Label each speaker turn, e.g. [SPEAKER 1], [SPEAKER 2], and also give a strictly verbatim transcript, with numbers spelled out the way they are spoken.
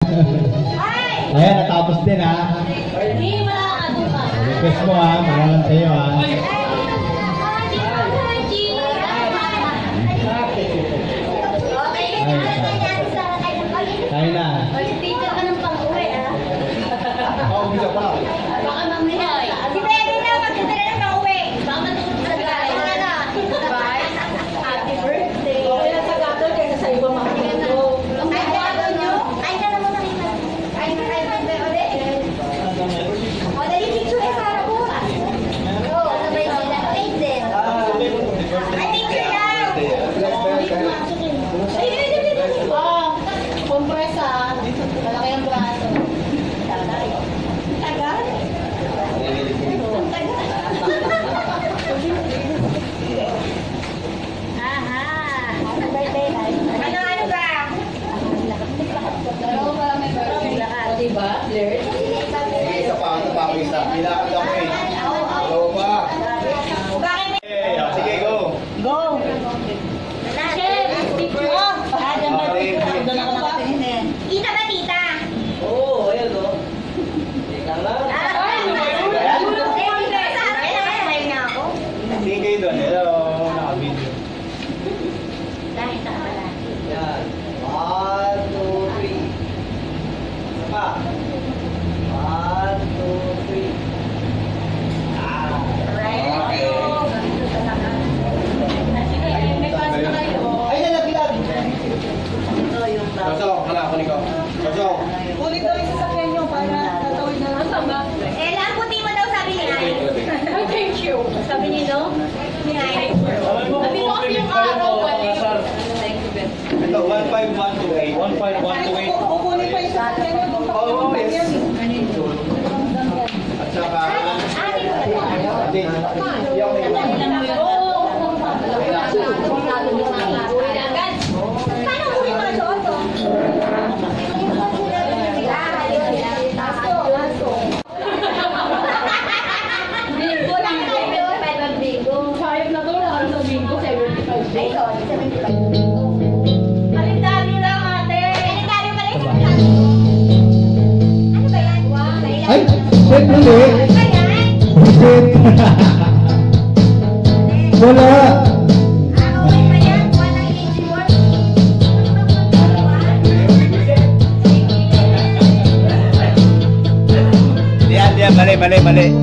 [SPEAKER 1] Ayan, natapos din ha.
[SPEAKER 2] Hindi, malakad pa.
[SPEAKER 1] Request mo ha, malaman sa'yo ha. Kaya na.
[SPEAKER 2] Teacher ka ng pang-uwi ah.
[SPEAKER 3] Oo, bisa pa.
[SPEAKER 2] Baka mamaya. Si Baby na, magkita na ng pang-uwi. Baka matulog sa gala. Wala na. Bye. Happy birthday. Okay lang sa gato kaysa sa iba mga ito. Ay, gato nyo? Ay, na naman ang ina. Ay, ay, ay, ay, ulit. O, dali picture eh, para po. Oo, sabay sila. Thanks din. Ay, picture lang. Ay, ay, ay, ay. Oh, kompresa. Malaki ang braso. Tagal. Tagal? Tagal. Aha. Happy birthday, guys. Ano, ano ba? Dalawa pa lang may birthday lahat. Diba, Flirt?
[SPEAKER 3] Isa pa, ano pa ako isa. Nilakad ako eh. Oo ba?
[SPEAKER 2] Bakit may...
[SPEAKER 3] Eh, sige, go.
[SPEAKER 2] Go! Chef! Picture! Ah, dyan ba picture? Doon ako nakatingin eh. Kita ba, tita?
[SPEAKER 3] Oo, ayan o. Ika lang. Tingin kayo doon. Hello, naka-video. Yan. One, two, three. Isa pa. One, two, three. Ah. Okay. Ay, nalaglag. Pasok, hala, kunin ko. Pasok.
[SPEAKER 4] Ulit daw yung sasakyan nyo para tatawid na lang. Tama.
[SPEAKER 2] Eh, lang puti mo daw sabi niya.
[SPEAKER 4] Thank you.
[SPEAKER 2] Sabi niya, no? Thank you.
[SPEAKER 4] Sabi mo kasi yung araw, balik. Thank you, Ben.
[SPEAKER 3] Ito, one five one two eight. one five one two eight.
[SPEAKER 4] Kukunin pa yung sasakyan nyo kung
[SPEAKER 3] Oo,
[SPEAKER 4] pakikunin
[SPEAKER 3] yes.
[SPEAKER 4] yan.
[SPEAKER 3] At saka,
[SPEAKER 2] Ate mo na.
[SPEAKER 3] ate, yung may
[SPEAKER 2] Paano uwi mga soto? Bingo lang tayo. seventy-five bingo.
[SPEAKER 4] Sayang na to, nakarang sa bingo, seventy-five
[SPEAKER 2] Ay,
[SPEAKER 4] days.
[SPEAKER 2] sorry, seventy-five bingo. Kalendaryo lang, ate. Kalendaryo pala yung kalendaryo. Ano ba yan? Wow,
[SPEAKER 1] Ay, shit, mali.
[SPEAKER 2] Ano ba yan?
[SPEAKER 1] Shit. Wala.
[SPEAKER 2] Ah, okay pa yan. One ang eighty-one.
[SPEAKER 3] Yan, yan, mali, mali, mali.